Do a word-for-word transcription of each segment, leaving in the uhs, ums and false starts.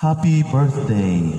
Happy birthday.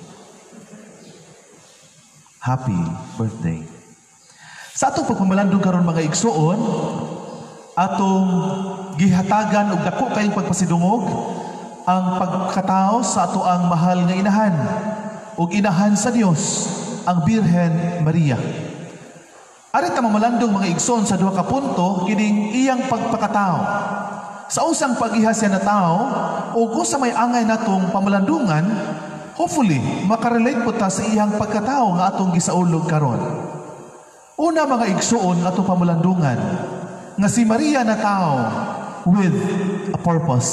Happy birthday. Sa atong pagpamalandong karon mga igsoon, atong gihatagan og dako kayong pagpasidungog ang pagkatao sa ato ang mahal nga inahan ug inahan sa Dios, ang Birhen Maria. Arit ta mamalandong mga igsoon sa duha ka punto kining iyang pagpakatao. Sa usang pag-iha siya na tao o kung sa may angay natong pamalandungan, hopefully makarelate po ta sa iyang pagkatao nga atong gisaulog karon. Una mga igsoon atong pamalandungan nga si Maria na tao with a purpose.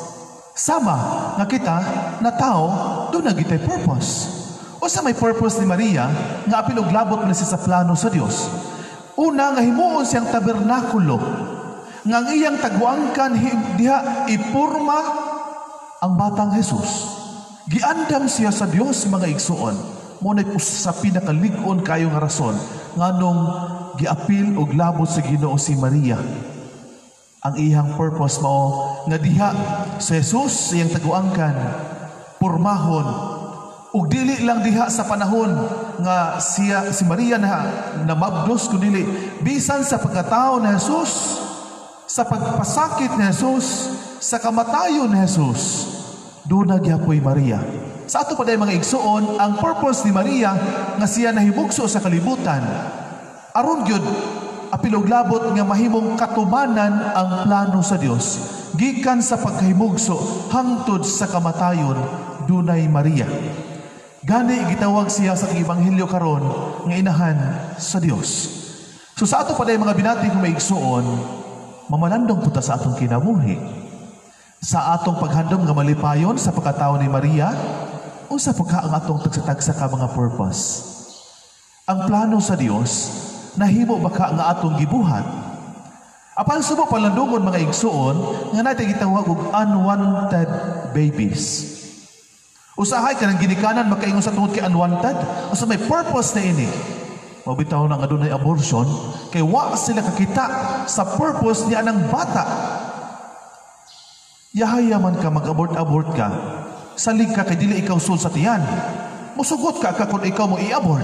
Sama nga kita na tao doon na gitay purpose. O sa may purpose ni Maria nga apil og labot na siya sa plano sa Dios. Una nga himuon siyang tabernakulo nga ang iyang tagwangkan diha ipurma ang batang Jesus. Giandam siya sa Dios mga igsoon. Mo na sa pinakalig-on kayo nga rason nganong giapil og labot sa Ginoo si Maria. Ang iyang purpose mao nga diha sa Jesus iyang tagwangkan purmahon ug dili lang diha sa panahon nga siya si Maria na namabdos kundi bisan sa pagkatao ni Jesus, sa pagpasakit ni Jesus, sa kamatayon ni Jesus, doon nagyapoy Maria. Sa ato pa day mga igsoon, ang purpose ni Maria nga siya nahimugso sa kalibutan. Aron gyud apilog labot nga mahimong katumanan ang plano sa Dios. Gikan sa pagkahimugso hangtod sa kamatayon, dunay Maria. Gani gitawag siya sa ebanghelyo karon nga inahan sa Dios. So sa ato pa day mga binati kung may igsoon, mamalandong puta sa atong kinabuhi, sa atong paghandom nga malipayon sa pagkatao ni Maria o sa pagka ang atong tagsatagsa ka mga purpose. Ang plano sa Dios nahimo baka nga atong gibuhat. Apan subo palandungon mga igsoon nga natin gitawag og unwanted babies. Usahay ka ng ginikanan makaingon sa tungod kay unwanted o sa may purpose na ini. Mabitaw na nga doon ay abortion, kay wa sila kakita sa purpose niya ng bata. Yahayaman ka, mag-abort-abort ka, salig ka kay dili ikaw sul sa tiyan. Musugot ka ka kung ikaw mo i-abort.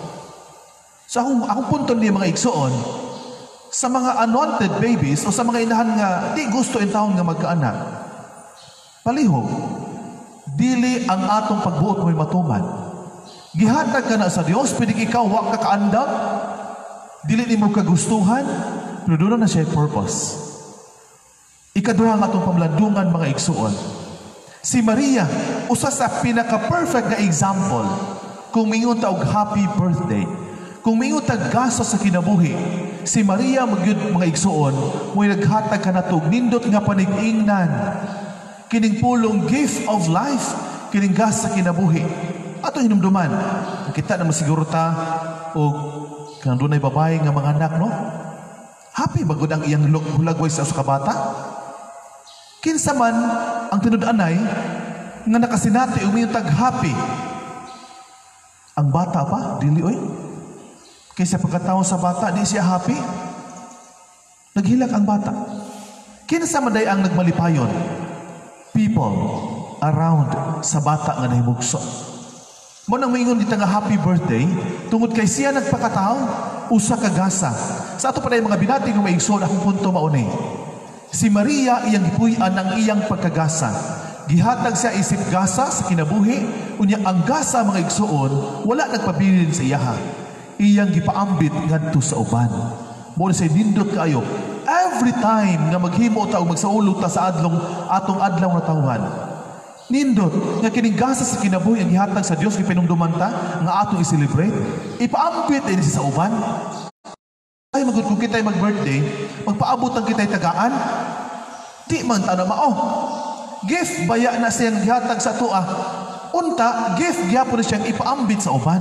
Sa akong, akong punto niya mga igsoon, sa mga unwanted babies o sa mga inahan nga di gusto in taon nga magkaanak, palihog, dili ang atong pagbuot mo'y matuman. Gihatag ka na sa Dios, pwede ikaw wa ka kaandam, dili ni mo kagustuhan, pero doon na siya purpose. Ikaduha nga itong pamlandungan mga igsuon. Si Maria, usa sa pinaka-perfect na example, kung mingon ta og happy birthday, kung mingon ta gasto sa kinabuhi, si Maria magyud mga igsuon, mo'y naghatag ka na to, nindot nga panig-ingnan, kining pulong gift of life, kining gas sa kinabuhi. Ato hinumduman, kita naman siguro ta o kung doon ay babae nga mga anak, no? Happy bagod ang iyang hulagway sa usa ka bata? Kinsa man ang tinud-anay nga nakasinati umiyotag happy. Ang bata pa, dili oy. Kaysa pagkataon sa bata, di siya happy. Naghilak ang bata. Kinsa man day ang nagmalipayon? People around sa bata nga nahimugso. Mo nang maingon dito nga happy birthday, tungod kay siya nagpakatao, usa ka gasa. Sa ato pa na yung mga binati kung may igsoon, akong punto maunay. Si Maria, iyang gipuy-an ang iyang pagkagasa. Gihatag siya isip gasa sa kinabuhi, unya ang gasa mga igsoon, wala nagpabilin sa iyaha. Iyang gipaambit ngadto sa uban. Mo na siya nindot kayo. Every time nga maghimo ta o magsaulog ta sa adlong, atong adlaw na tawhan, nindot nga kining gasa sa kinabuhi ang gihatag sa Dios gipinumduman ta nga atong i-celebrate, ipaambit ini sa uban. Ay magud kung kitay mag-birthday, magpaabot ang kitay tagaan, di man ta na mao. Gift baya na siyang gihatag sa tuwa. Unta gift gyapon na siyang ipaambit sa uban.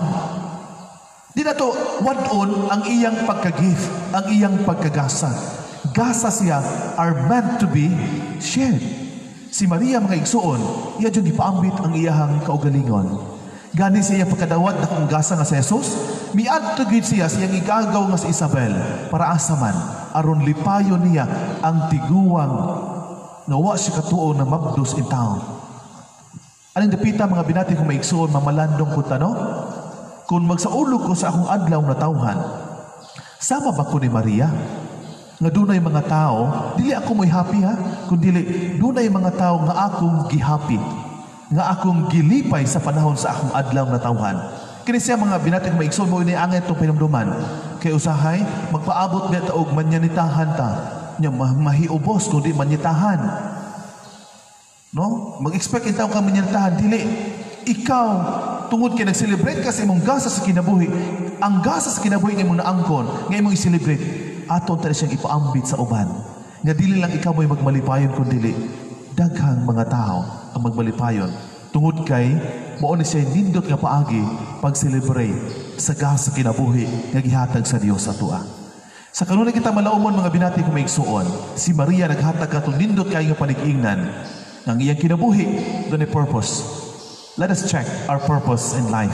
Di na to wadon ang iyang pagka-gift, ang iyang pagkagasa. Gasa siya are meant to be shared. Si Maria mga igsuon, iya dyan ipaambit ang iyahang kaugalingon. Gani siya pagkadawat na kung gasa nga sa Jesus, miadto gid siya siyang igagaw nga si Isabel para asaman, aron lipayon niya ang tiguang nga wa siya katuo na mabdos in town. Aning dapita mga binati kong maigsuon, mamalandong ko tano, kung magsaulog ko sa akong adlaw na tawhan, sama ba ko ni Maria? Nga dunay mga tao, dili ako mo'y happy ha, kundi dunay mga tao nga akong gihappy, nga akong gilipay sa panahon sa akong adlaw na tawhan. Kini siya mga binati kong maigsuon mo ini angay itong pinamduman. Kay usahay, magpaabot biya taog manyanitahan ta, nya mahiubos kundi manyitahan. No? Mag-expect itaw ka manyanitahan, dili. Ikaw, tungod kay nag-celebrate ka sa imong gasa sa kinabuhi, ang gasa sa kinabuhi ng imong naangkon, nga imong i-celebrate, aton tayo siyang ipaambit sa uban. Nga dili lang ikaw mo'y magmalipayon, kundi daghang mga tao ang magmalipayon. Tungod kay, mao ni siya nindot nga paagi pag-celebrate sa gasa sa kinabuhi nga gihatag sa Dios sa tua. Sa kanunay kita malaumon mga binati kong maigsuon, si Maria naghatag katong nindot kayo nga panig-ingnan ng iyang kinabuhi, doon ay purpose. Let us check our purpose in life.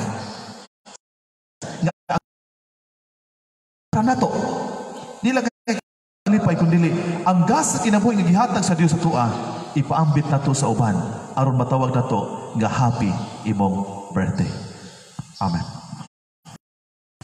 Nga nato, di lang kayo kalipay, kundi ang gas sa kinabuhi nga gihatag sa Dios sa tua, ipaambit na to sa uban, aron matawag na to nga happy imong birthday. Amen.